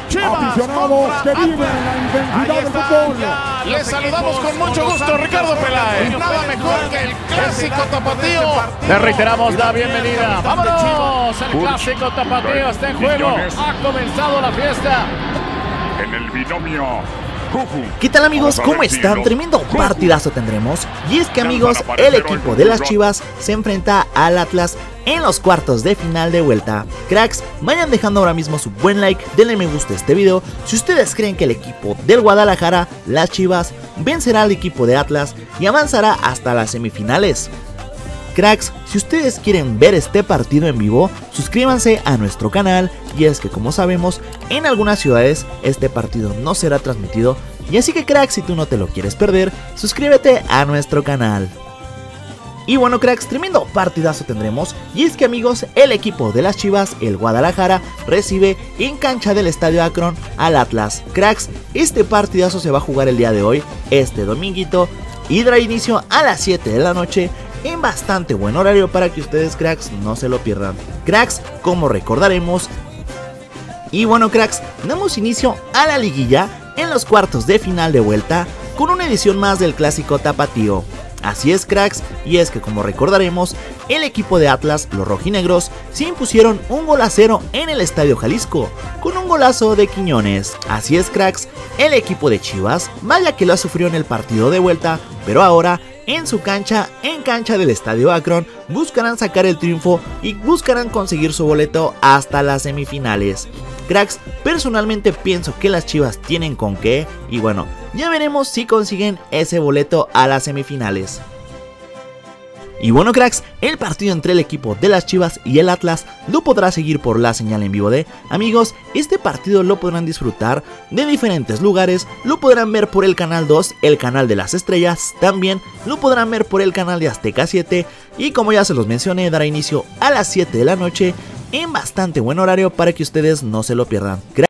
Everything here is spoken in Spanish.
aficionados que viven la intensidad del fútbol. Les saludamos con mucho gusto, Ricardo Peláez. Nada mejor que el clásico tapatío. Les reiteramos la bienvenida. ¡Vámonos! El clásico tapatío está en juego. Ha comenzado la fiesta. En el binomio. ¿Qué tal, amigos? ¿Cómo están? Tremendo partidazo tendremos. Y es que, amigos, el equipo de las Chivas se enfrenta al Atlas en los cuartos de final de vuelta. Cracks, vayan dejando ahora mismo su buen like, denle me gusta a este video si ustedes creen que el equipo del Guadalajara, las Chivas, vencerá al equipo de Atlas y avanzará hasta las semifinales. Cracks, si ustedes quieren ver este partido en vivo, suscríbanse a nuestro canal, y es que, como sabemos, en algunas ciudades este partido no será transmitido, y así que, cracks, si tú no te lo quieres perder, suscríbete a nuestro canal. Y bueno, cracks, tremendo partidazo tendremos, y es que, amigos, el equipo de las Chivas, el Guadalajara, recibe en cancha del Estadio Akron al Atlas. Cracks, este partidazo se va a jugar el día de hoy, este dominguito, y dará inicio a las 7 de la noche, en bastante buen horario para que ustedes, cracks, no se lo pierdan. Cracks, como recordaremos. Y bueno, cracks, damos inicio a la liguilla en los cuartos de final de vuelta con una edición más del clásico tapatío. Así es, cracks, y es que, como recordaremos, el equipo de Atlas, los rojinegros, se impusieron 1-0 en el Estadio Jalisco, con un golazo de Quiñones. Así es, cracks, el equipo de Chivas, vaya que lo sufrió en el partido de vuelta, pero ahora, en su cancha, en cancha del Estadio Akron, buscarán sacar el triunfo y buscarán conseguir su boleto hasta las semifinales. Cracks, personalmente pienso que las Chivas tienen con qué, y bueno, ya veremos si consiguen ese boleto a las semifinales. Y bueno, cracks, el partido entre el equipo de las Chivas y el Atlas lo podrá seguir por la señal en vivo de amigos. Este partido lo podrán disfrutar de diferentes lugares, lo podrán ver por el canal 2, el canal de las estrellas, también lo podrán ver por el canal de Azteca 7, y como ya se los mencioné, dará inicio a las 7 de la noche en bastante buen horario para que ustedes no se lo pierdan.